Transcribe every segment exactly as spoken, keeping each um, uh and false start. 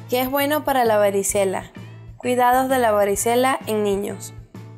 ¿Qué es bueno para la varicela? Cuidados de la varicela en niños.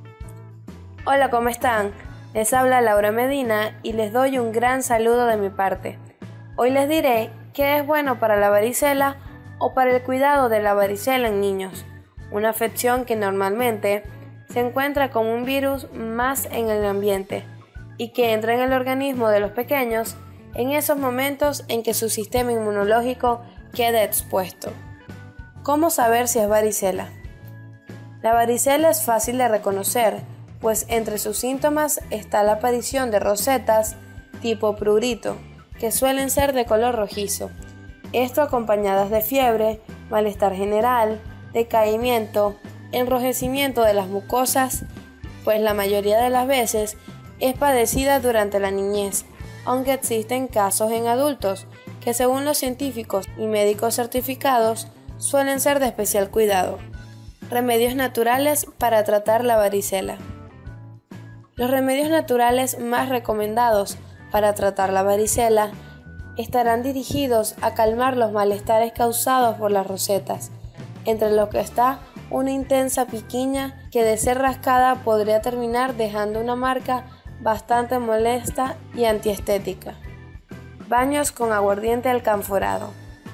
Hola, ¿cómo están? Les habla Laura Medina y les doy un gran saludo de mi parte. Hoy les diré qué es bueno para la varicela o para el cuidado de la varicela en niños, una afección que normalmente se encuentra como un virus más en el ambiente y que entra en el organismo de los pequeños en esos momentos en que su sistema inmunológico queda expuesto. ¿Cómo saber si es varicela? La varicela es fácil de reconocer, pues entre sus síntomas está la aparición de rosetas tipo prurito, que suelen ser de color rojizo. Esto acompañadas de fiebre, malestar general, decaimiento, enrojecimiento de las mucosas, pues la mayoría de las veces es padecida durante la niñez, aunque existen casos en adultos que según los científicos y médicos certificados suelen ser de especial cuidado. Remedios naturales para tratar la varicela. Los remedios naturales más recomendados para tratar la varicela estarán dirigidos a calmar los malestares causados por las rosetas, entre los que está una intensa piquiña que de ser rascada podría terminar dejando una marca bastante molesta y antiestética. Baños con aguardiente alcanforado.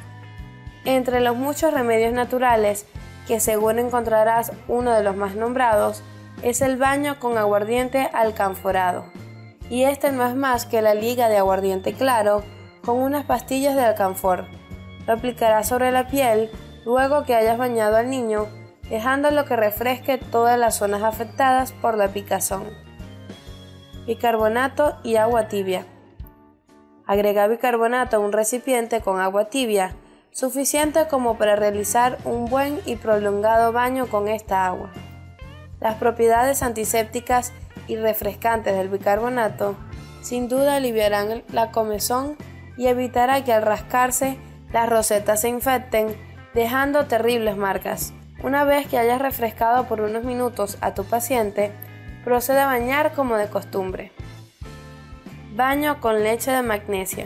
Entre los muchos remedios naturales, que según encontrarás uno de los más nombrados, es el baño con aguardiente alcanforado. Y este no es más que la liga de aguardiente claro con unas pastillas de alcanfor. Lo aplicarás sobre la piel luego que hayas bañado al niño, dejándolo que refresque todas las zonas afectadas por la picazón. Bicarbonato y agua tibia. Agrega bicarbonato a un recipiente con agua tibia, suficiente como para realizar un buen y prolongado baño con esta agua. Las propiedades antisépticas y refrescantes del bicarbonato sin duda aliviarán la comezón y evitará que al rascarse las rosetas se infecten, dejando terribles marcas. Una vez que hayas refrescado por unos minutos a tu paciente, procede a bañar como de costumbre. Baño con leche de magnesia.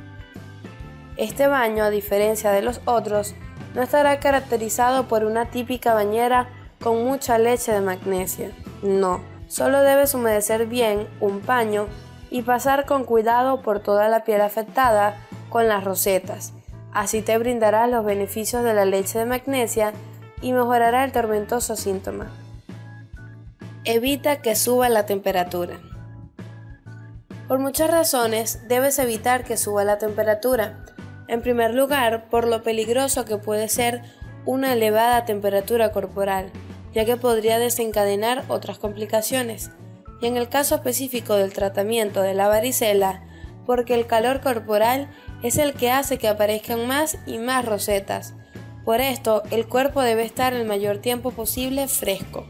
Este baño, a diferencia de los otros, no estará caracterizado por una típica bañera con mucha leche de magnesia. No, solo debes humedecer bien un paño y pasar con cuidado por toda la piel afectada con las rosetas. Así te brindará los beneficios de la leche de magnesia y mejorará el tormentoso síntoma. Evita que suba la temperatura. Por muchas razones debes evitar que suba la temperatura. En primer lugar, por lo peligroso que puede ser una elevada temperatura corporal, ya que podría desencadenar otras complicaciones. Y en el caso específico del tratamiento de la varicela, porque el calor corporal es el que hace que aparezcan más y más rosetas. Por esto, el cuerpo debe estar el mayor tiempo posible fresco.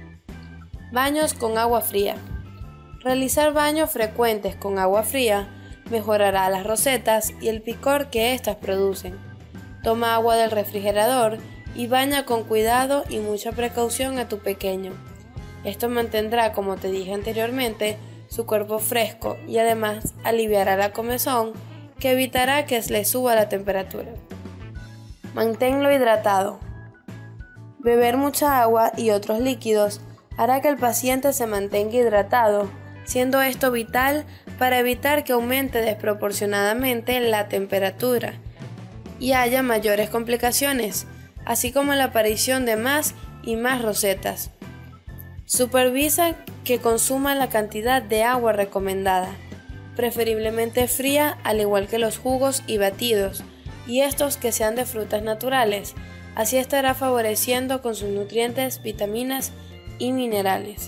Baños con agua fría. Realizar baños frecuentes con agua fría mejorará las rosetas y el picor que éstas producen. Toma agua del refrigerador y baña con cuidado y mucha precaución a tu pequeño. Esto mantendrá, como te dije anteriormente, su cuerpo fresco y además aliviará la comezón que evitará que le suba la temperatura. Manténlo hidratado. Beber mucha agua y otros líquidos hará que el paciente se mantenga hidratado, siendo esto vital para evitar que aumente desproporcionadamente la temperatura y haya mayores complicaciones, así como la aparición de más y más rosetas. Supervisa que consuma la cantidad de agua recomendada, preferiblemente fría, al igual que los jugos y batidos, y estos que sean de frutas naturales, así estará favoreciendo con sus nutrientes, vitaminas y minerales.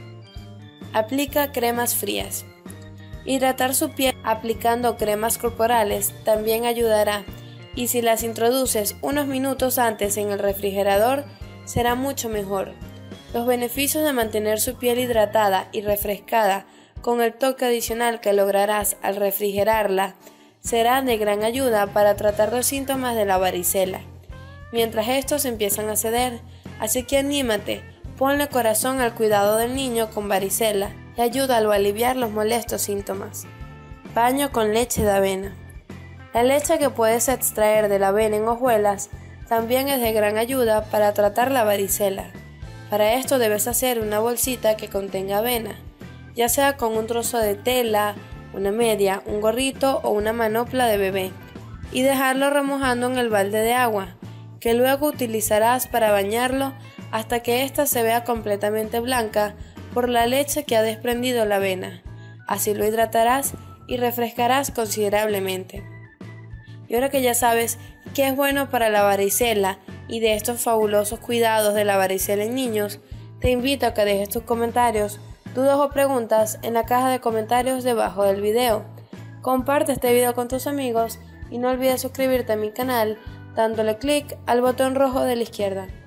Aplica cremas frías. Hidratar su piel aplicando cremas corporales también ayudará, y si las introduces unos minutos antes en el refrigerador, será mucho mejor. Los beneficios de mantener su piel hidratada y refrescada con el toque adicional que lograrás al refrigerarla serán de gran ayuda para tratar los síntomas de la varicela, mientras estos empiezan a ceder, así que anímate, ponle corazón al cuidado del niño con varicela y ayúdalo a aliviar los molestos síntomas. Baño con leche de avena. La leche que puedes extraer de la avena en hojuelas también es de gran ayuda para tratar la varicela. Para esto debes hacer una bolsita que contenga avena, ya sea con un trozo de tela, una media, un gorrito o una manopla de bebé, y dejarlo remojando en el balde de agua, que luego utilizarás para bañarlo hasta que ésta se vea completamente blanca por la leche que ha desprendido la avena. Así lo hidratarás y refrescarás considerablemente. Y ahora que ya sabes qué es bueno para la varicela y de estos fabulosos cuidados de la varicela en niños, te invito a que dejes tus comentarios, dudas o preguntas en la caja de comentarios debajo del video. Comparte este video con tus amigos y no olvides suscribirte a mi canal dándole clic al botón rojo de la izquierda.